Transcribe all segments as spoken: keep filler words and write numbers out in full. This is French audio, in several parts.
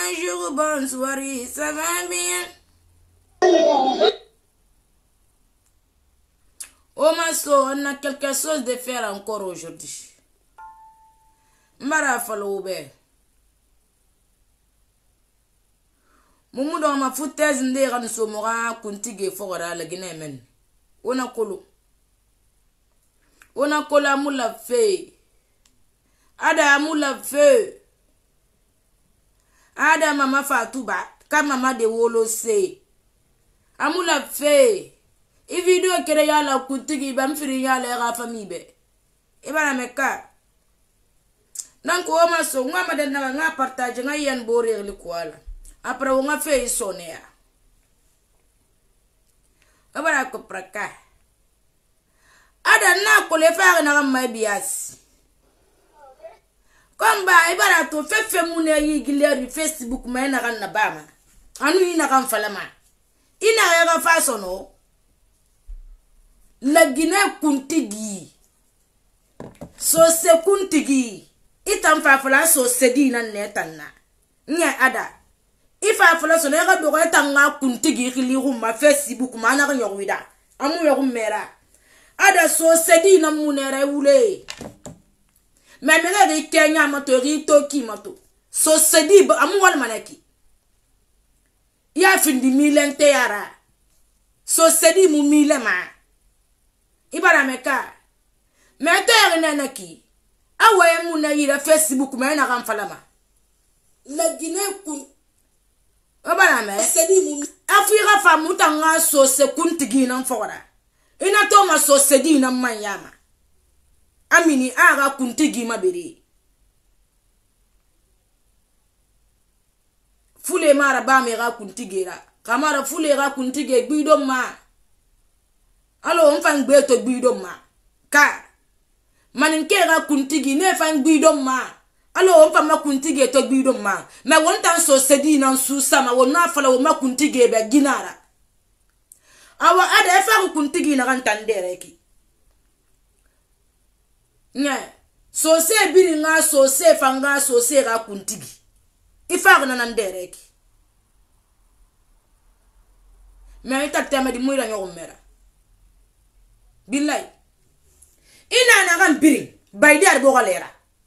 bonjour, bonsoir, ça va bien? Oh ma soeur, on a quelque chose de faire encore aujourd'hui. Mbara faloube. Mumu do ma foutaise ndera nsomora kuntige fogora la Guinée men. Ona kolo. Ona kola mula fe. Ada mula fe. Ada mama Fatouba, kama mama de wolo se. Amula fe. I video kere yala kutigi ba mfiri yala ya famille be. E bana meka. Nanko o maso nga madana nga partage nga yan bore li kwala. Après on a fait sonner. E bana ko praka. Ada na ko le fa na ma bias. Komba ibara to fefe mune yi gileri Facebook ma na kan na bama anu ina kan falama ina ya fa sono la Guinée kuntigi so se kuntigi itam fa fala so se di na netanna nya ada ifa fala so na ga do ga tanga kuntigi khili ma Facebook ma na kan yowida amu yo mera ada so se di na munere wule mais mais les Kenya mato rito ki mato so sedi amu wal manaki ya findi milente yara so sedi mu mile ma ibara meka mete yana naki awaye mu na yira Facebook ma na kan falama la Guinée kun ibara me sedi mu afira fa mutanga so se kuntigi nan fora ina to ma so sedi nan manyama amini aga kuntigi mabere fule mara ba me ga kuntigera kamara fule ga kuntige gbido ma alo on fan gbe to gbido ma ka maninke ga kuntigi ne fan gbido ma alo on fan ma kuntige to gbido ma me won tan so sedi nan su sama won na fala won ma kuntige be ginara awa ada fa kuntigi na kan tandere ki nya so se biri nga so se fanga so se ga kuntigi ifa na nandereki me ita tema di muira nyogo mera billahi ina na kan biri baydi ar bo galera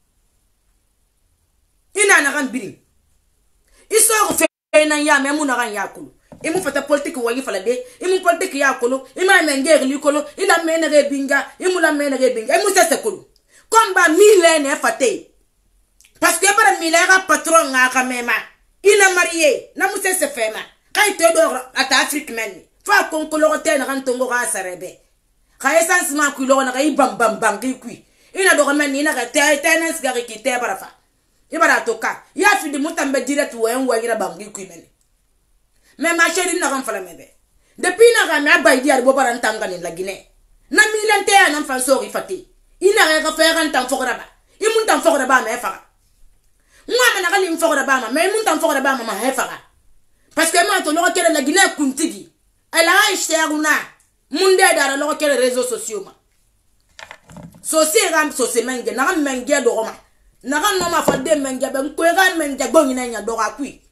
ina na kan biri iso ko fe na ya me mu na kan yakulu imu fata politique wagi fala de imu politique yakulu ima mengeri likolo ila menere binga imu la menere binga imu sese kulu komba mille ne fate parce que para mille ga patron nga kamema ina marié na muse se fema kay te do ata Afrique men fa kon ko lo te na kan tongo ga sarebe kay essence ma ku lo na kay bam bam bam ki ku ina do men ina ga te tennis ga ki te para fa ibara toka ya fi di mutambe direct wo en wagira bam ki ku men mais ma chérie na kan fala mebe depuis na ga ma bay di ar bo para ntanga ni la Guinée na mille te na fa so ri fate ina ga fa kan tan fogora ba imun tan fogora ba me fa moi na gali fogora ba ma mais imun tan fogora ba ma ma he fa parce que moi to lo kere la Guinée kuntigi elle a acheté una munde dara lo kere réseaux sociaux ma so si ram so se menge na menge do ma na kan no ma fa de menge be ko ga menge go ni nya do ga kui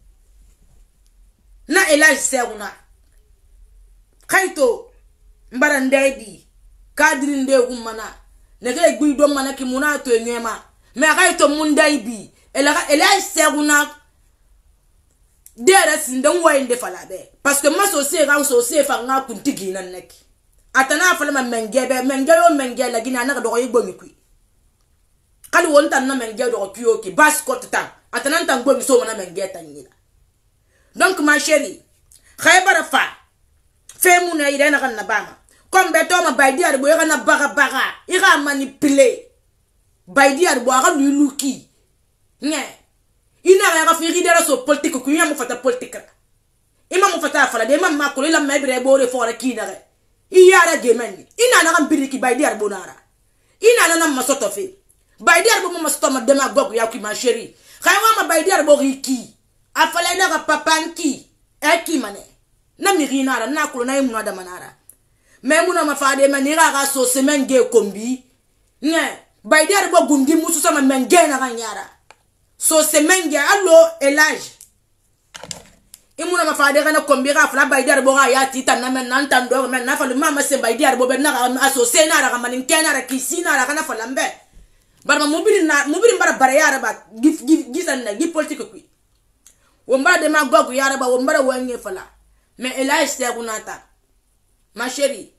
na elle a acheté una kaito mbara ndedi kadri nde gumana nege gbido mana ki muna to enyema me kaito mundai bi elle elle a acheté una dere sindan wayinde falabe parce que ma so se ga so se fa nga kuntigi nan nek atana fala ma mengebe mengeyo menge la gina na do yigbo mi kui kali won tan na menge do kuyo ki baskot tan atana tan gbo mi so na menge tan ni donc ma chérie khaybara fa fe mu na ire na kan na bama comme beto ma baydi ar bo na baga baga ira manipuler baydi ar bo ga luluki nye ina ga fi ridera so politique ku yamu fata politique ima mu fata fala de mamma ko la mebre bore fora kinare iyara gemeni ina na kan biriki baydi ar bonara ina na na masoto fe baydi ar bo mo masoto ma dema gogu ya ku ma chérie khaywa ma baydi ar bo riki afala na ga papanki eki mane na mirina ra na ko na imu na da manara memuna mafade manira ga so semenge kombi nye baydi ar bo gundi musu sama menge na ga nyara so semenge allo elage imuna ma faade kana kombira fala bay dar bo ga ya ti tan na men nan tan do men na fa mama se bay dar bo be na aso se na ra manin kena ra kisina ra kana fala mbe bar ma mobili na mobili bara bara ya ra ba gif gif gisan na gif politique ku wo mba de ma gogu ya ra ba wo mbara wanye fala mais ela este kunata ma chérie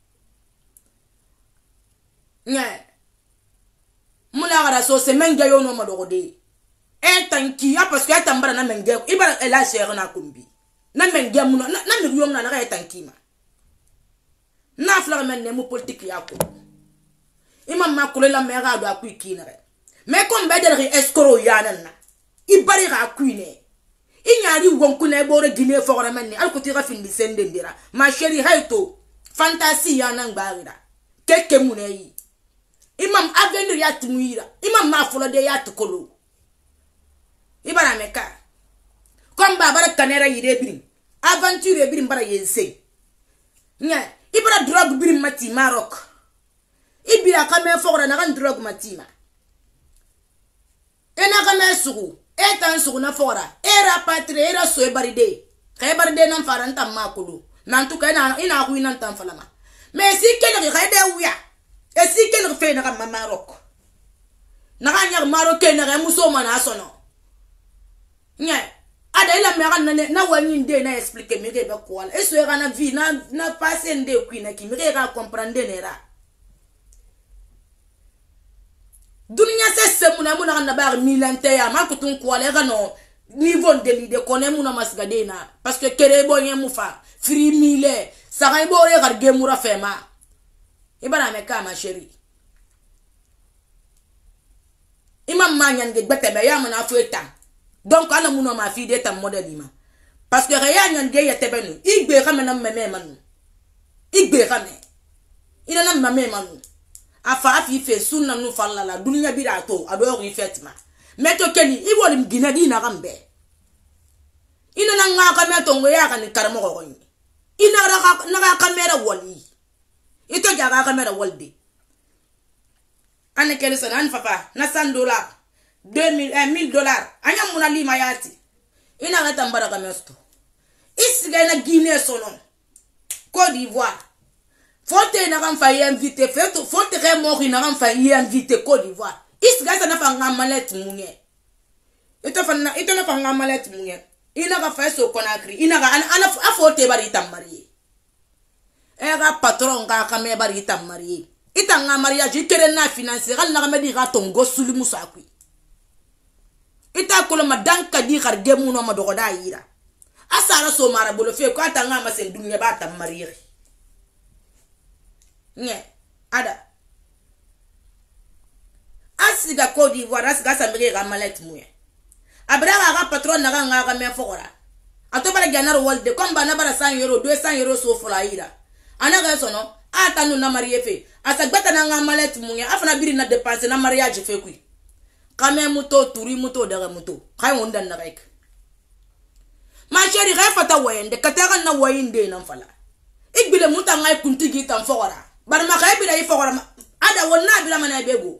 nya mula gara so se menga yo no ma do de e tanki ya parce que atambara na menga ibara ela chérie na kumbi na menga mu na na mi yo na na ga tanki ma na fla men ne mu politique ya ko imam ma ko la me ga do akui na re mais comme be de escro ya na ibari ga akui ne inyari wonku na ebore gine fora men ne alko tira fin sende ndira ma chérie hayto fantasy ya na ngbarira keke mu na yi imam avenir ya tumuira imam ma folo de ya tukolo ibara meka comme babara kanera yire birim aventure birim bara yense nya ibara drug birim mati Maroc ibira kame fora na kan drug matima ena kame sugu etan sugu na fora era patre era so ebaride kay baride nan faranta makulu nantu kana ina ku ina tan falama mais si kele khayde wuya et si kele fe na ma Maroc na kan yar Maroc na muso mana sono nya ada ila me kan na na wani nde na expliquer me be ko wala eso era na vie na na passer nde ku na ki me ga comprendre nera dunya se semuna muna na bar milante ya makutun ko wala ga no niveau de l'idée connaît muna masgade na parce que kere bonye mufa free mille ça ga ibore gar gemura fema ibara me ka ma chérie imam manyan ge betebe ya muna fueta donc ala muna ma fi de ta modèle ima parce que ya nyan ge yetebe no igbe ka mena meme manu igbe ka me ina na meme manu afa afi fe sunna nu falla la dunya bira to ado ri fetima meto keni i wolim gina dina gambe ina na nga ka meto ngo ya kan karamo ko ni ina ra na ka kamera woli ito jaga kamera wolde ane kele sana an papa na cent dollars deux mille mille dollars anya muna lima yati ina ga tambara ka mesto isiga na Guinée sono Côte d'Ivoire Fote na kan fa invité feto fote re mori na kan fa invité Côte d'Ivoire isiga sana fa ngamalet munye ito fa na ito na fa ngamalet munye ina ka fa so Conakry ina ga ana afote bari tamari era patron ka ka me bari tamari ita nga mariage kere na financer gal na me di ga tongo suli musakui ita ko ma danka di khar gemu no ma dogo da yira asara so mara bolo fe ko ata nga ma sen dunya ba tamari nye ada asiga Côte d'Ivoire asiga samire ga malet muye abraga ga patron na ga nga ga me fora ato bara ganar wolde komba na bara cent euros deux cents euros so fola ira ana ga sono ata nu na marié fe asagbata na nga malet muye afana biri na dépenser na mariage fe kui kame muto turi muto daga muto kay wonda na rek ma chérie ga fata wayende kataka na wayende na fala igbile muta ngai kuntigi tan fora bar ma kay bila ifora ada wonna bila mana bego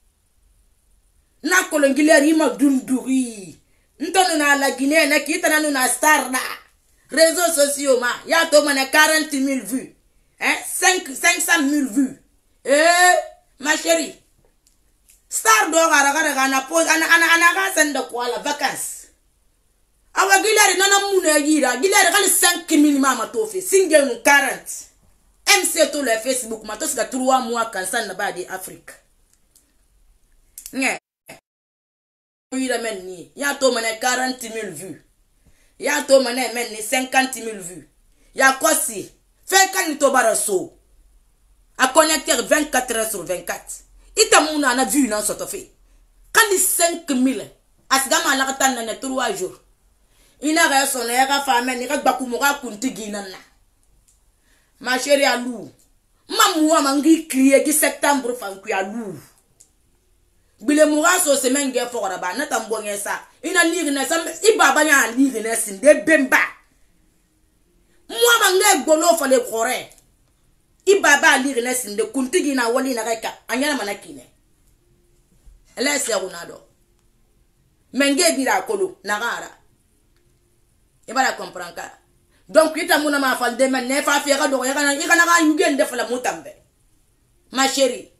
na kolongileri ma dunduri ntono na la Guinée na kitana nu na star na réseaux sociaux ma ya to mana quarante mille vues hein cinq cent mille vues eh ma chérie star do gara gara na pose ana ana ana ga senda kwa la vacances awa gileri nana muna yira gileri kan cinq mille mama tofe singe nu quarante M C to le Facebook ma to ska trois mois kansan na ba de Afrique nye yira men ni ya to mana quarante mille vues ya to mana men ni cinquante mille vues ya kosi fait kan to baraso a connecter vingt-quatre heures sur vingt-quatre ita muna na vue na soto fe kan cinq mille asgama la tan na trois jours ina ga so na ga fa men ni ga gbaku mo ga kuntigi na na ma chérie alou mamuwa mangi crier di septembre fa ku alou bile mo ga so se men ge fora ba na tambo ngesa ina ligi na sam ibaba nya ligi na sin de bemba moi mangi gbolo fa le kore ibaba ligi na sin de kuntigi na wali na ga anyana manakine ele se ronaldo menge bira kolo na gara e bara comprendre ka donc ita muna ma fal de men ne fa fi ga do ya kana i kana ga yugen def la mutambe ma chérie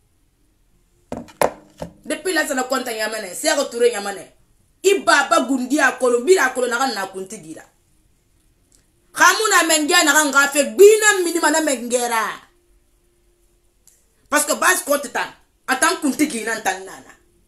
depuis là ça na konta yamane c'est retouré yamane i baba gundi a kolombi a kolona ga na kuntigira khamuna mengia na ga ngafe bina minima na mengera parce que base côté ta attends kuntigira ntanana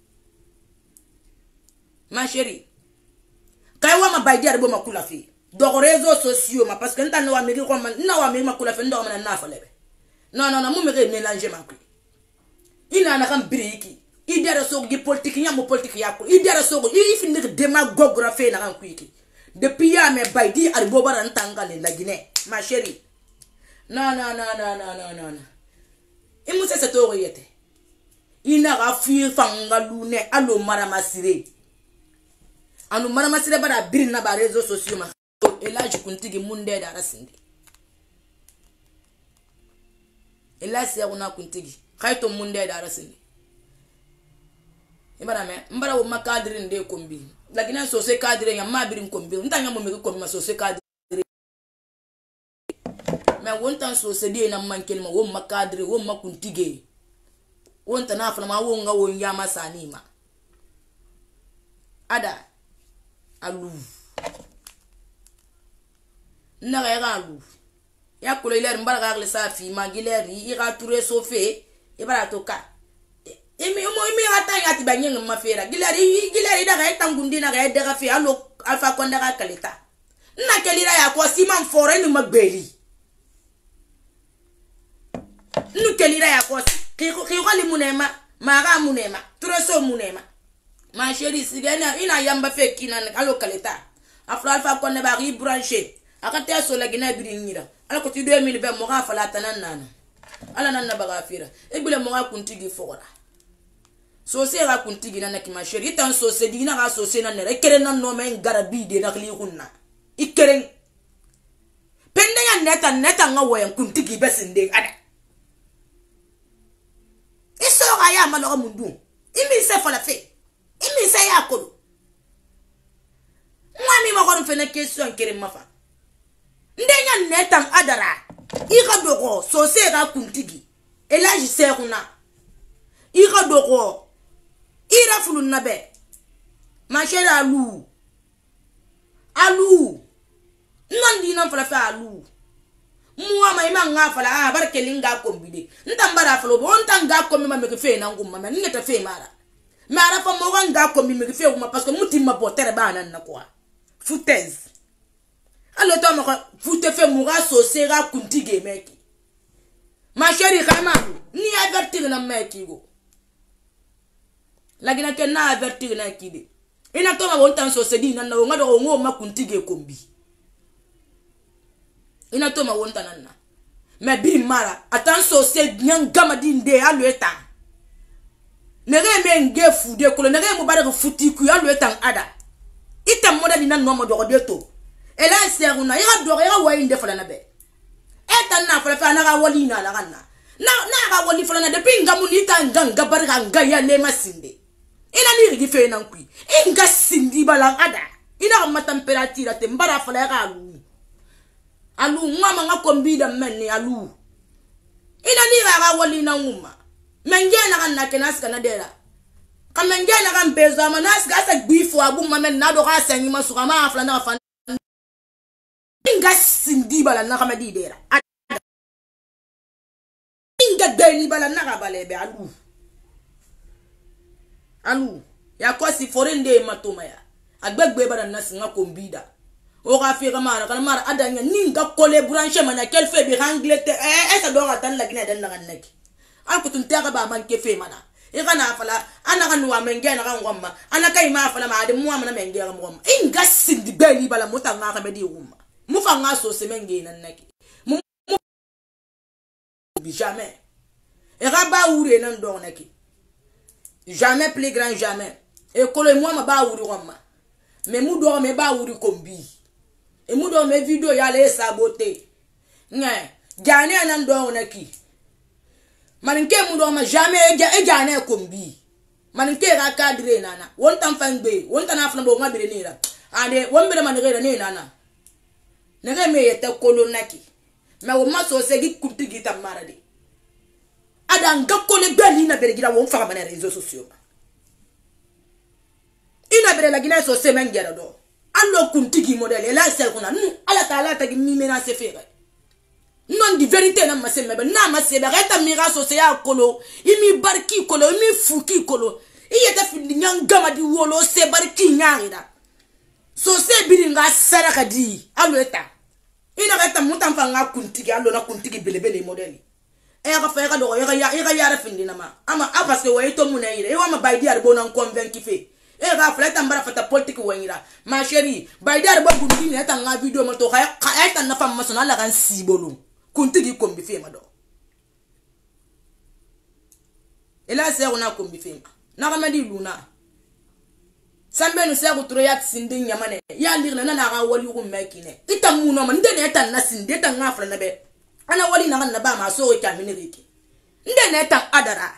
ma chérie kaiwa ma baidi arbo makula fi do réseaux sociaux ma parce que ntana wa miri ko man na wa miri makula fi ndo man na fa lebe non non non mu miri mélanger ma ku ina na kan briki idara sogo gi politique nyamo politique yakko idara sogo i fi nek démagogue fe na kan ku iki depuis ya me baidi arbo bara ntanga le la Guinée ma chérie non non non non non non non e mu se to yete ina ga fi fanga lune alo mara masire anu mara masire bara bir na ba réseaux sociaux ma et là je kuntigi munde da rasinde et là c'est on a kuntigi kayto munde da rasinde ibara me mbara wo makadri nde kombi lakini so se kadri ya mabiri kombi ntanya mo me kombi ma so se kadri me wontan so se die na mankel ma wo makadri wo makuntige wonta na fala ma wo nga wo nyama sanima ada alu na ga alu ya kulo iler mbara ga le safi magileri ira touré sofé e bara toka imi mo imi ata ya tibanyeng mafera gileri gileri da ga tangundi na ga de ga fi alo alfa konda ga kaleta na kelira ya ko siman fore ni magbeli nu kelira ya ko ki ko li munema ma ga munema touré so munema ma chérie sigena ina yamba fe kina alo kaleta afro alfa konda ba ri brancher akata so la gina biri nyira ala ko ti deux mille vingt mo ga fala tanan nana ala nan na baga fira e bile mo ga kuntigi fora so se ga kuntigi na ki ma chérie tan so se dina ga so se na ne kere nan no men garabi de na kli hunna ikeren pende ya neta neta nga wo yan kuntigi besinde ada iso ga ya ma lo mundu imi se fala fe imi se ya ko mwami mo ko fe na question kere mafa ndenya netam adara ika doko so se ga kuntigi elaji se kuna ika doko ira fulun nabe ma chérie alu alu non di non fala fa alu muwa mai ma nga fala ah barke linga kombide ntambara falo bo ntanga kombi ma me fe na ngumma ma ngeta fe mara mara fa mo nga kombi me fe ngumma parce que mutima botere bana na quoi foutaise alors toi ma foute fait mourir saucer à kuntige mec ma chérie kama ni avertir na mec go la gina ken na avertir na kide ina to ma wontan saucer di na na ngado ngo ma kuntige kombi ina to ma wontan na mais bi mara atan saucer bien gama di nde alu eta nere me nge fude ko nere mo bare futi ku alu eta ada ita moda di na no mo do de to et là c'est una ira do ira wa inde fala na be eta na fala fa na ga wali na la kana na na ga wali fala na de pinga mu ni ta nganga barga ngaya le masinde ina ni ri fe na nkui inga sindi bala ada ina ma temperature te mbara fala ga alu alu ngama nga kombida menni alu ina ni ga wali na nguma menge na kana kenas kana dera kamenge na kan bezo manas ga sa gbifo abu mamen na do ga sanyi masuka ma fala na fa inga sindi bala na kama di dera inga deni bala na kabale be alu alu ya ko si forende matoma ya agbegbe bala na singa kombida o ga fi kama na kama adanya ninga kole branche mana kel fe bi anglete eh esa do ga tan la gina den na ganaki al ko tun tega ba man ke fe mana e kana fala ana kan wa menge na kan ngomma ana kai ma fala ma de mu amana menge ga ngomma inga sindi beli bala mutanga ka be di umma mufa nga so semenge na naki mu jamais et raba oure nan do naki jamais plus grand jamais et kolo moi ma ba oure roma mais mu do me ba oure kombi et mu do me video ya le saboter nga jane nan do naki maninke mu do ma jamais e jane kombi maninke ra cadre nana won tan fangbe won tan afna bo ngabire ni ra ade won bere manere ni nana nere me yete kolonaki me wo maso segi kuntigi ta marade ada nga kole beli na bere gira wo fa na réseaux sociaux ina bere la gina so se mengera do allo kuntigi modèle la sel kuna nu ala ta ala ta mi mena se fere non di vérité na ma se mebe na ma se bere ta mira so se ya kolo imi barki kolo imi fuki kolo iyeta findi nyangama di wolo se barki nyarida so se biringa saraka di allo eta ina ka ta mutan fa nga kuntigi allo na kuntigi belebele modèle e ka fa ka do ya ya ya ya findi na ma ama a parce que wa ito muna ire e wa ma baidi arbo na convaincu fe e ga fleta mbara fata politique wanyira ma chérie baidi arbo gundi ni eta nga video mo to ka ka eta na fa masona la kan sibolo kuntigi kombi fe ma do ela se ona kombi fe ma na ka medi luna sambe no se ko tro ya sinde nyamane ya lirna na na ga wali ko mekine ita muno ma ndene eta na sinde ta nga fla na be ana wali na na ba ma so o kamine reke ndene eta adara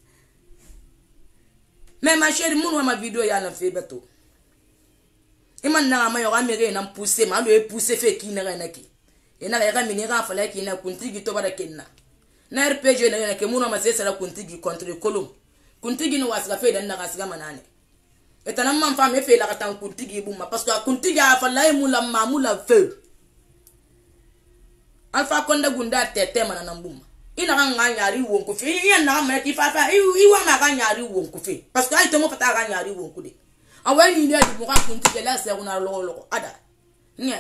mais ma chérie mon ma vidéo ya na fait beto iman na ma yo ga mere na pousser ma lo e pousser fe ki na na ki e na ga mi ni ga fa la ki na kuntigi to bara kenna na R P G na na ke mon ma se sala kuntigi contre kolom kuntigi no wasga fe dan na ga siga manane etana man fa me fe la ka tan kuntigi bu ma parce que kuntigi a fa la e mula ma mula fe alfa konda gunda tete mana na mbuma ina ga nganyari wonku fe iya na ma ki fa fa iwa ma ga nyari wonku fe parce que ay to mo fata ga nyari wonku de awai ni ne di mo ga kuntigi la se una lo lo ada nye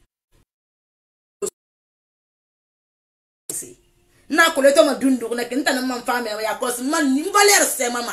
na ko le to ma dundu na kinta na man fa me ya cause man ni valeur se mama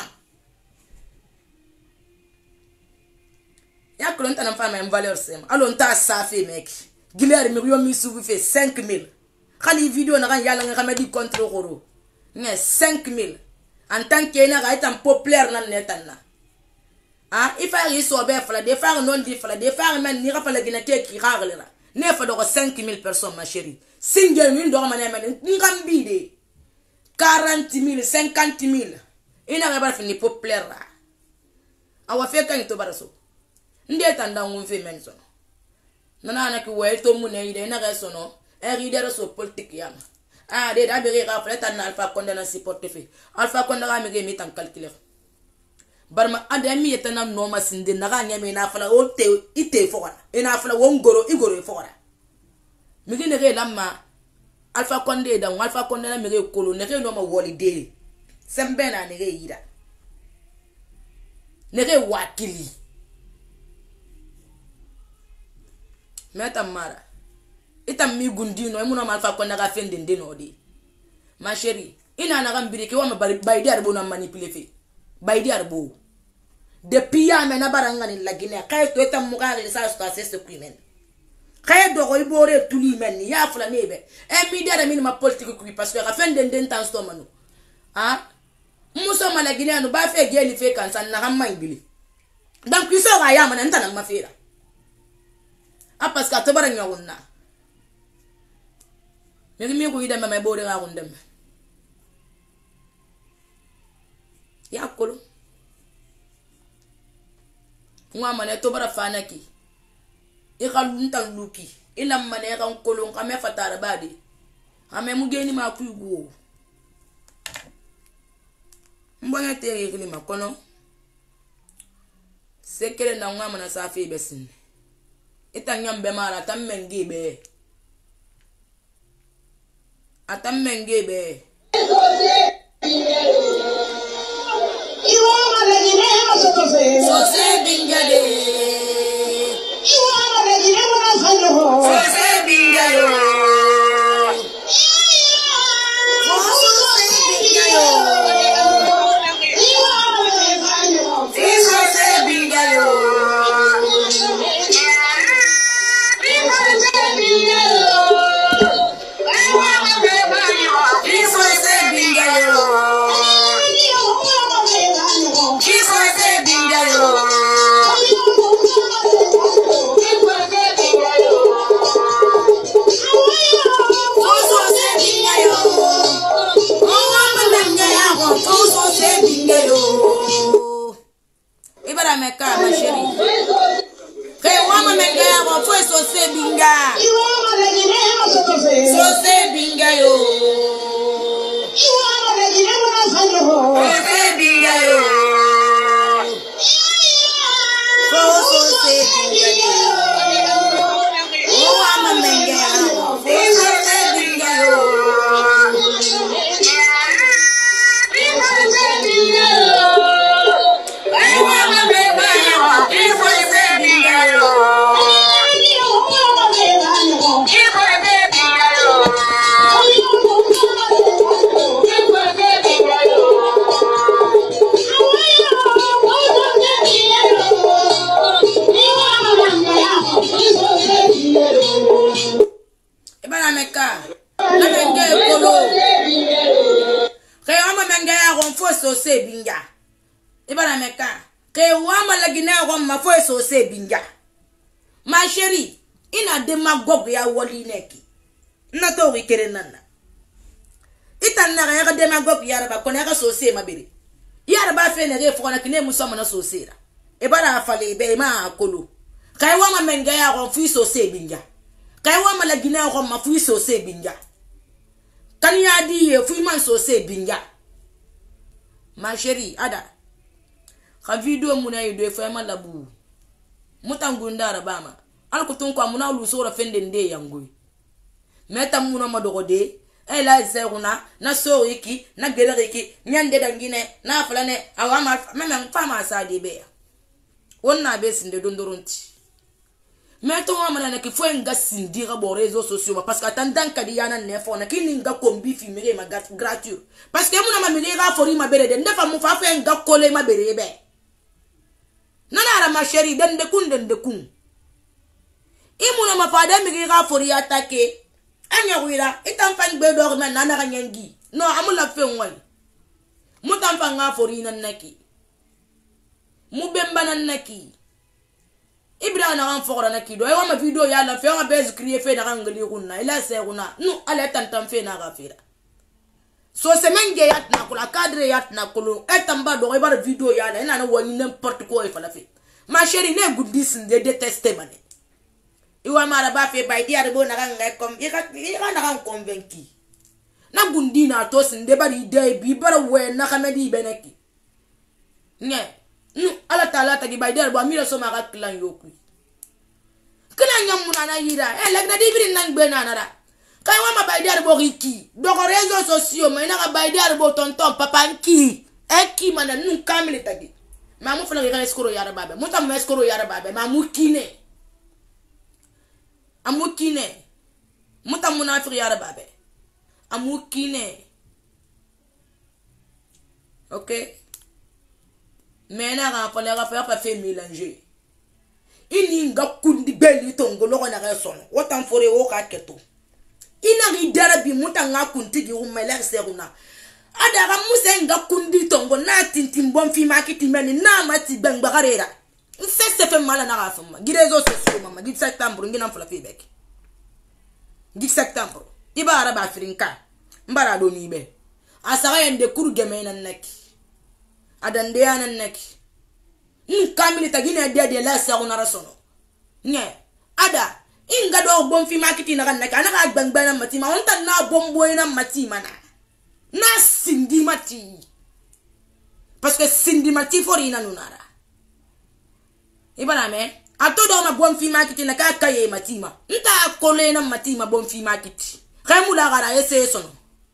ya ko nta na fa me valeur se ma alo nta sa fe mec giler mi yo mi subu fe cinq mille khali video na kan yalla nga xamedi contre goro nga cinq mille en tant que na ga tan populaire na netan na ah ifa yi so be fala de fa non di fala de fa man ni ga fala gina ke ki ragle na ne fa do cinq mille personnes ma chérie single min do ma ne man ngambi de quarante mille cinquante mille ina ga ba fini populaire la awa fe kan to baraso nde tan da ngun fe men so nana na ki we to mu ne ide na ga so no e ridere so politique yama ah de da be ga fala tan alpha konda na supporte fe alpha konda ga me ge mi tan calculer barma ade mi yetana no ma sinde na ga nyame na fala o te ite fora ina fala won goro igoro fora mi ge ne ge lamma alpha konde da alpha konda na me ge kolo ne ge no ma woli de sembe na ne ge yida ne ge wakili meta mara ita mi gundino e muna alpha konda ga fende ndeno di ma chérie ina na ga mbirike wa ma baidi arbo na manipuler fe baidi arbo depuis ya me na baranga ni lagine kay to eta muga le sa sto assesse crimen kay do ko ibore tuli men ya fula nebe e mi dere min ma politique ku parce que ga fende nden tan sto manu ah muso malagine anu ba fe geli fe kan san na hamma ngili donc iso ga ya man ntana ma fera a parce que to baranga wonna mi mi ko yidam ma bore ga wondam ya kolo ngwa mane to bara fanaki e kalun tan luki ila mane kan kolo ngame fatara badi ame mugeni ma kuigo mbona te ngili makono sekere na ngwa mana safi besin itanyambe mara tammengebe atammengebe Sose bingade Sose bingado Sose bingado Sose bingado Meka ma chérie. Ke wa ma menga ya ko fo so se binga. Sose binga yo. Sose binga yo. Sose binga yo. Oh, I'm a menga. Sose binga yo. Sose binga. Ibana meka. Ke wama la gina wa ma fo sose binga. Ma chérie, ina demagogue ya woli neki. Na to wi kere nana. Itan na ga demagogue ya ba kona ga sose ma bere. Ya ba fe ne re fo na kine muso na sose ra. Ibana afale be ma akolo. Kai wama menga ya wa fu sose binga. Kai wama la gina wa ma fu sose binga. Kan ya di ye fu man sose binga. Ma chérie, ada. Ka video muna yido fa ma labu. Mutangunda rabama. Al ko ton ko muna lu so ra fende nde yangoy. Meta muna madogode. E la zeruna na so iki na gelere iki nyande dangine na falane awama meme fama sa de be. Onna be sinde dondoronti. Meto wa mana ke fo nga sindira bo réseaux sociaux parce que attendant kadi yana ne fo na kini nga kombi filmer ma gratuit parce que muna ma milira fori ma bere de ndefa mu fa fe nga kole ma bere be nana ra ma chérie den de kun den de kun imuna ma fa de milira fori attaquer anya wira itam fan be do ma nana ga nyangi no amula fe ngwal mutam fa nga fori nan naki mu bemba nan naki Ibra na ran fora na kido e wa ma video ya la fe wa bez crier fe na rangali kunna ila se kuna nu ala tantam fe na gafira so se menge yat na kula cadre yat na kulu etamba do e bar video ya la ina na woni n'importe quoi e fala fe ma chérie ne goudis de détester mané e wa mara ba fe bay dia de bo na ranga comme e ka e ka na ran convaincu na gundi na to sin de bari de bi bar we na kamedi beneki nye nu ala tala ta gi bayder bo amira so maka klan yoku klan nyamuna na yira e leg na dibiri nan gbe na nara kay wa ma bayder bo riki do ko réseaux sociaux mais na bayder bo tonton papa nki e ki mana nu kamile tagi ma mu fala ga escoro yara babe mu tam escoro yara babe ma mu kine amu kine mu tam munafiq yara babe amu kine okay. Mais na ga fala ga fa fa mélanger ini nga kundi beli to ngolo na ga sono wotan fore wo ka keto ina ri dara bi muta nga kunti gi u meler seruna ada ga musa nga kundi to ngo na tintim bon fi marketing meni na mati bang bagarera se se fe mala na ga fama girezo so mama gi septembre ngina fala fi bek gi septembre ibara ba frinka mbara do ni be asara yende kuru gemena naki adande yana neki nkamili tagine dia dia la sa ona rasono nye ada inga do bom fi marketing na naki anaka gbangbana mati ma onta na bombo ina mati mana na sindi mati parce que sindi mati fori na nunara ibana me atodo ma bom fi marketing na ka kaye mati ma nta kole na mati ma bom fi marketing khamula gara ese sono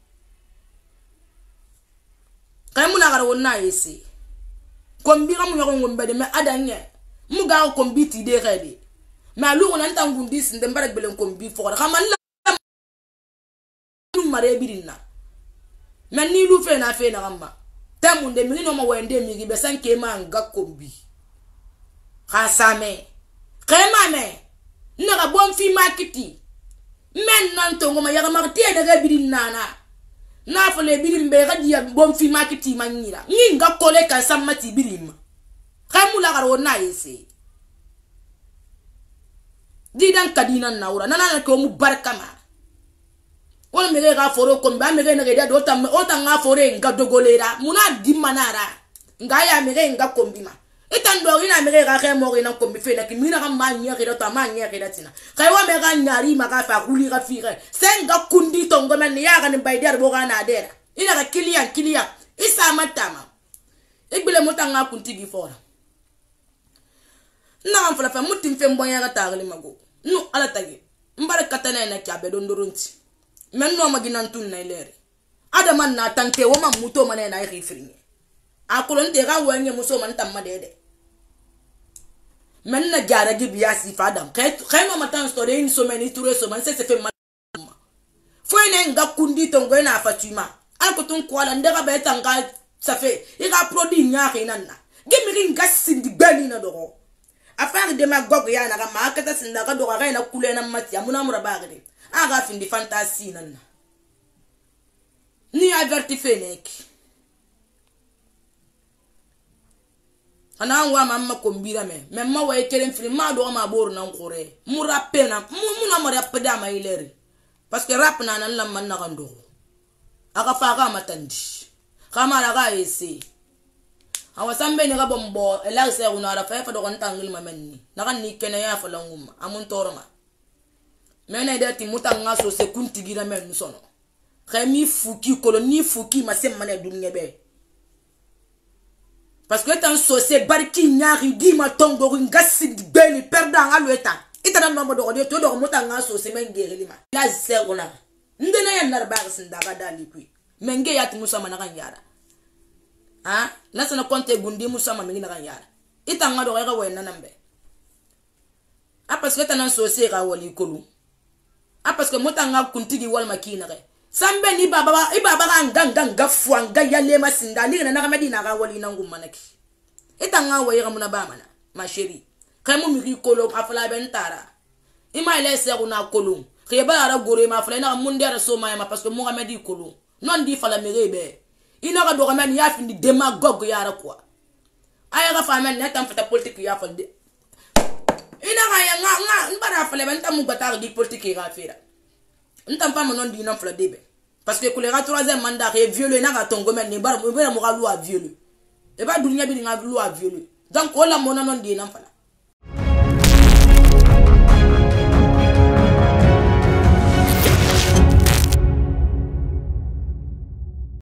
Kamuna gara wonna yesi kombi ga munyo ngombe de me adanye muga kombi ti de rede ma lu wona ntangundi sinde mbara belen kombi fo ga man la dum mare birina men ni lu fe na fe na gamba tamunde mi no ma wende mi gi be sanke ma nga kombi khasame kema me na ga bom fi marketing men nan to ngoma ya ga marti de ga birina na na fole birim be gadia bom fi marketing manyira nginga kole kan samati birim kamula garo na yese didan kadina naura nana ko mu barkama wala mege ga foro ko ba mege na ga do tam o ta nga fore nga dogolera muna dimanara nga ya mege nga kombima Itan do ina mere ga ke mo ina ko mi fe na ki mina ga ma nya ke ta ma nya ke da tina kai wa me ga nyari ma ga fa kuli ga fi ga senga kundi to ngoma ni ya ga ni bai der bo ga na dera ina ga kilian kilian isa matama igbele motanga kunti gi fora na am fala fa mutim fe mbonya ga tagali mago no ala tagi mbare katana na kya be don doronti men no magina tun na ilere adaman na tante wo ma muto mane na refrini akolon te ga wanye muso man tamma dede men na gara gi biasi fadam kay kay no matan story ni so meni touré so man se se fe ma fo ene nga kundi to ngo na fatuma alko tun kwala ndega be tanga ça fait il a produit nyari nana gemi nga sindi beli na doro affaire de magog ya na ma kata sinda ka doro ga na kule na mati amuna mura bagade aga findi fantasy nana ni averti fenek ana wa mamma kombira me memma wa ekelen film ma do ma boru na ngore mura pena mu na mara peda ma ileri parce que rap na nan la man na gando aga fa ga matandi kama la ga ese awasambe ni ga bombo ela se una ra fa fa do kan tangil ma menni na kan ni kene ya fa la ngum amun toroma mena dati mutanga so se kuntigira men sono khami fuki koloni fuki ma sem mané dunya be parce que tan so se barki nyari di ma tongo ngasi beli perdant alu eta itana no mo do de to do mutanga so se men gere lima la zerona ndene ya nar ba sin daga dali kui menge ya timusa mana kan yara ah la sana konte gundi musa ma mengi na kan yara itanga do ga wena nambe a parce que tan so se ga wali kolu a parce que mutanga kuntigi wal makina ga sambe ni baba i baba ga nganga ngafu anga yale masinda ni na kamedi na ga wali nangu manaki itanga wa yira muna ba mana ma chérie kai mu mi kolo afala bentara ima ile se kuna kolo ke ba ara gore ma afala na munde ara so ma parce que mu ga medi kolo non di fala mi rebe ina ga do ga men ya findi demagogue ya ra quoi aya ga fa men na tam fata politique ya fal de ina ga ya nga nga mbara afala benta mu gata di politique ga fera ntam pa monon di nan fla debe parce que kolera troisième mandat est violé na ga tongo men ni bar mo bera mo ga loi violé e ba dunya bi nga loi violé donc on la monon non di nan fala